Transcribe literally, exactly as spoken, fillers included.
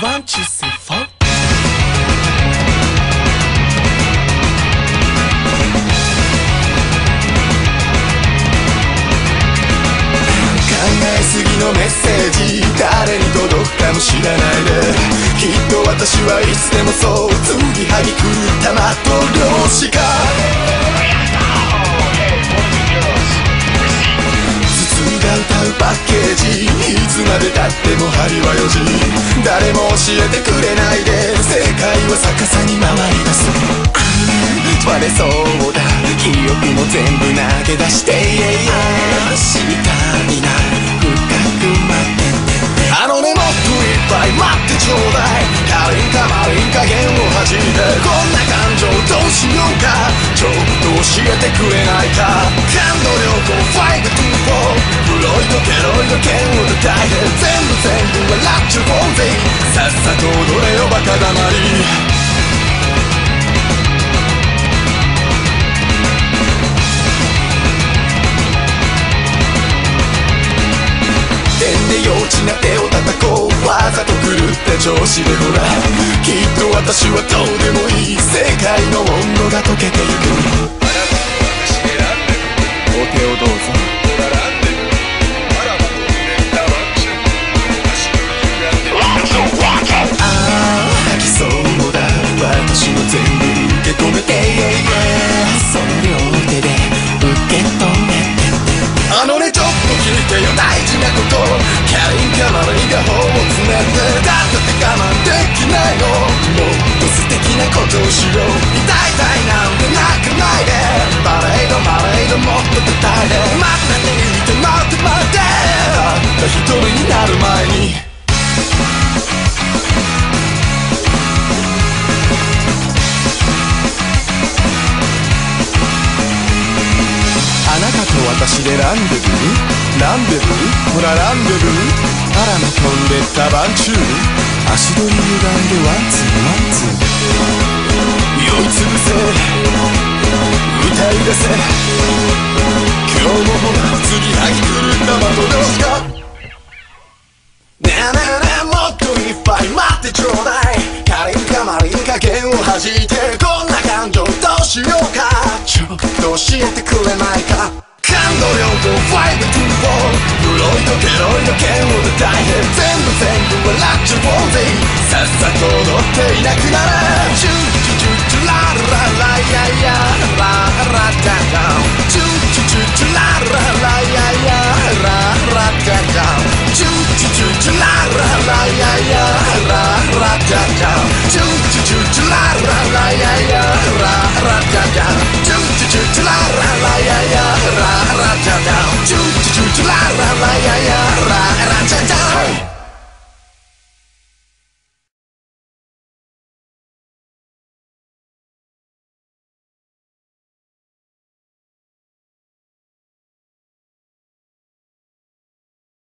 ワン、ツー、スリー、フォー。考えすぎのメッセージ、誰に届くかも知らないで。きっと私はいつでもそう、継ぎはぎ狂ったマット漁師か。頭痛が歌うパッケージ、いつまでたっても針はよじ。誰も教えてくれないで、正解は逆さに回り出す。割れそうだ、記憶も全部投げ出して、知りたいな、深く待ってて。あのね、もっといっぱい待ってちょうだい。カリンかマリン加減を弾いて、こんな感情どうしようか、ちょっと教えてくれないか。感度良好ファイブトゥーフォー、フロイドケロイド剣を叩いて、全部全部笑っちゃおうぜ。さっさと踊れよバカだまり。で幼稚な手を叩こう、わざと狂った調子でほら、きっと私はどうでもいい、世界の温度が溶けてゆく。あなたと私でランデブー、お手をどうぞ。ほらランデブー、あらばと濡れたワンちゃん、足の歪んでああ吐きそうだ、私の全部受け止めて、その両手で受け止めて。あのね、ちょっと聞いてよ大事なこと、キャリンかマリンが頬を詰めて、だって我慢できないの、もっと素敵なことをしよう。痛い痛いなんて泣かないで、バレードマレードもっと叩いて、待ってて言って待って待って、たった一人になる前に。あなたと私でランデブー、ランデブー、ほらランデブー、あらま飛んでったバンチュール、足取り歪んでワンツーワンツー、酔いつぶせ、歌い出せ、今日もほら継ぎはぎ狂った的同士か。ねえねえねえ、もっといっぱい待ってちょうだい。カリンかマリンか弦を弾いて、こんな感情どうしようか、ちょっと教えてくれないか。感度良好ファイブトゥーフォー、フロイドケロイド剣を叩いて、全部全部笑っちゃおうぜ。さっさと踊っていなくなれ。チューチュチュチュラララライヤイヤララダダン、チュチュチュチュララライヤイヤララダダン、チュチュチュチュララライヤイヤララダダン、チュチュチュチュララ